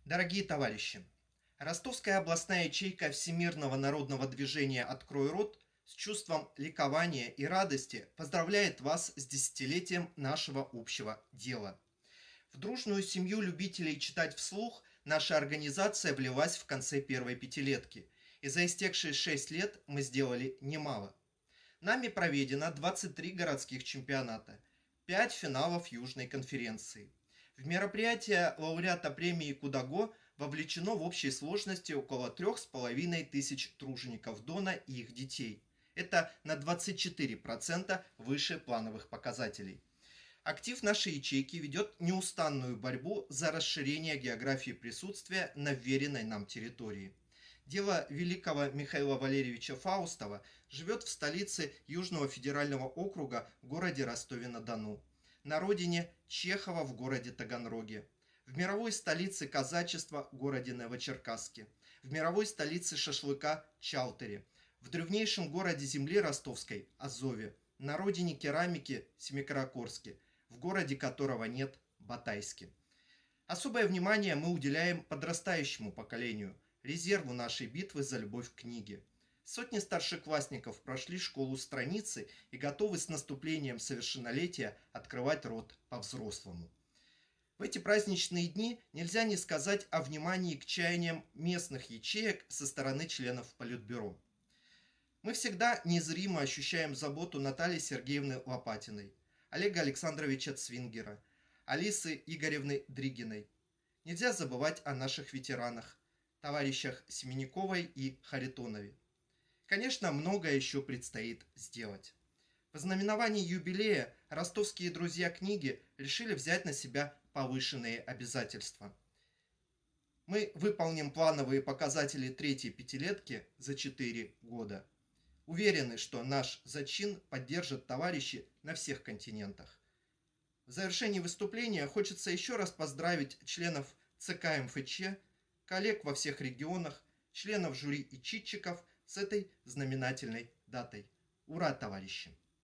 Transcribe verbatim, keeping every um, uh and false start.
Дорогие товарищи, Ростовская областная ячейка Всемирного народного движения «Открой рот» с чувством ликования и радости поздравляет вас с десятилетием нашего общего дела. В дружную семью любителей читать вслух наша организация влилась в конце первой пятилетки, и за истекшие шесть лет мы сделали немало. Нами проведено двадцать три городских чемпионата, пять финалов Южной конференции. В мероприятие лауреата премии Кудаго вовлечено в общей сложности около трех с половиной тысяч тружеников Дона и их детей. Это на двадцать четыре процента выше плановых показателей. Актив нашей ячейки ведет неустанную борьбу за расширение географии присутствия на вверенной нам территории. Дело великого Михаила Валерьевича Фаустова живет в столице Южного федерального округа в городе Ростове-на-Дону, на родине Чехова в городе Таганроге, в мировой столице казачества городе Новочеркасске, в мировой столице шашлыка Чалтере, в древнейшем городе земли ростовской Азове, на родине керамики Семикаракорске, в городе которого нет Батайске. Особое внимание мы уделяем подрастающему поколению, резерву нашей битвы за любовь к книге. Сотни старшеклассников прошли школу страницы и готовы с наступлением совершеннолетия открывать рот по-взрослому. В эти праздничные дни нельзя не сказать о внимании к чаяниям местных ячеек со стороны членов Политбюро. Мы всегда незримо ощущаем заботу Натальи Сергеевны Лопатиной, Олега Александровича Цвингера, Алисы Игоревны Дригиной. Нельзя забывать о наших ветеранах, товарищах Семеняковой и Харитонове. Конечно, многое еще предстоит сделать. В знаменовании юбилея ростовские друзья книги решили взять на себя повышенные обязательства. Мы выполним плановые показатели третьей пятилетки за четыре года. Уверены, что наш зачин поддержат товарищи на всех континентах. В завершении выступления хочется еще раз поздравить членов ЦК МФЧ, коллег во всех регионах, членов жюри и читчиков с этой знаменательной датой. Ура, товарищи!